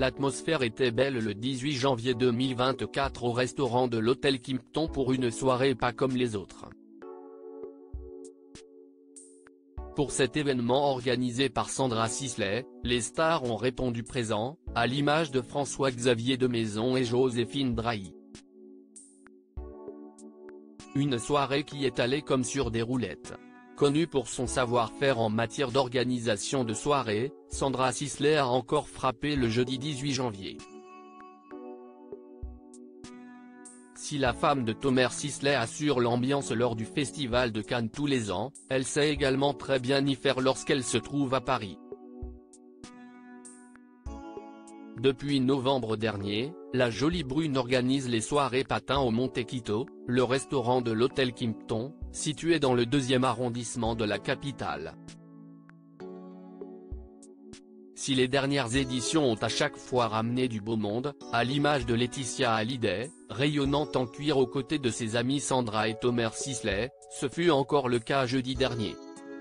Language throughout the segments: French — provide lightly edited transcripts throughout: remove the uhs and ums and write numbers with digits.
L'atmosphère était belle le 18 janvier 2024 au restaurant de l'hôtel Kimpton pour une soirée pas comme les autres. Pour cet événement organisé par Sandra Sisley, les stars ont répondu présents, à l'image de François-Xavier de Maison et Joséphine Drahi. Une soirée qui est allée comme sur des roulettes. Connue pour son savoir-faire en matière d'organisation de soirées, Sandra Sisley a encore frappé le jeudi 18 janvier. Si la femme de Thomas Sisley assure l'ambiance lors du Festival de Cannes tous les ans, elle sait également très bien y faire lorsqu'elle se trouve à Paris. Depuis novembre dernier, la Jolie Brune organise les soirées patins au Monte-Quito, le restaurant de l'hôtel Kimpton, situé dans le 2e arrondissement de la capitale. Si les dernières éditions ont à chaque fois ramené du beau monde, à l'image de Laetitia Hallyday, rayonnante en cuir aux côtés de ses amis Sandra et Thomas Sisley, ce fut encore le cas jeudi dernier.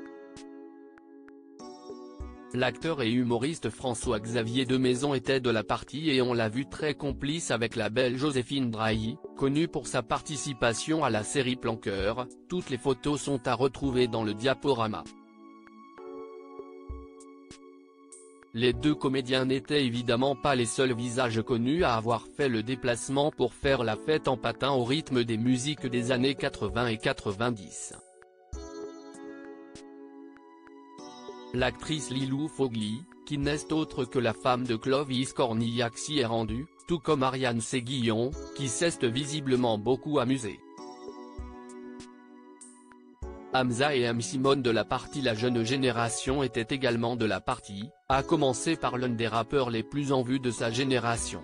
L'acteur et humoriste François-Xavier de Maison était de la partie et on l'a vu très complice avec la belle Joséphine Drahi, connue pour sa participation à la série Plan Cœur. Toutes les photos sont à retrouver dans le diaporama. Les deux comédiens n'étaient évidemment pas les seuls visages connus à avoir fait le déplacement pour faire la fête en patin au rythme des musiques des années 80 et 90. L'actrice Lilou Fogli, qui n'est autre que la femme de Clovis Cornillac, s'y est rendue, tout comme Ariane Séguillon, qui s'est visiblement beaucoup amusée. Hamza et M. Simone de la partie. La jeune génération était également de la partie, à commencer par l'un des rappeurs les plus en vue de sa génération.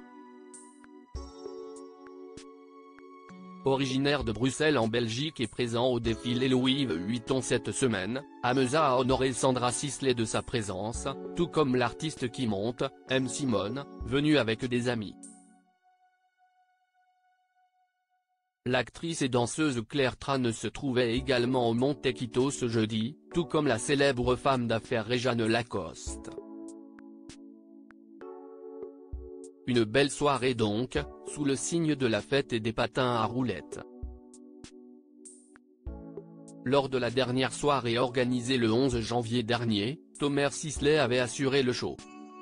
Originaire de Bruxelles en Belgique et présent au défilé Louis Vuitton cette semaine, Hamza a honoré Sandra Sisley de sa présence, tout comme l'artiste qui monte, M. Simone, venu avec des amis. L'actrice et danseuse Claire Tran se trouvait également au Monte-Quito ce jeudi, tout comme la célèbre femme d'affaires Réjeanne Lacoste. Une belle soirée donc, sous le signe de la fête et des patins à roulettes. Lors de la dernière soirée organisée le 11 janvier dernier, Thomas Sisley avait assuré le show.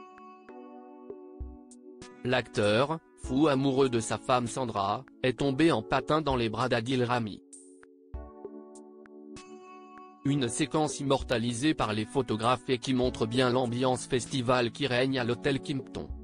L'acteur, fou amoureux de sa femme Sandra, est tombé en patin dans les bras d'Adil Rami. Une séquence immortalisée par les photographes et qui montre bien l'ambiance festivale qui règne à l'hôtel Kimpton.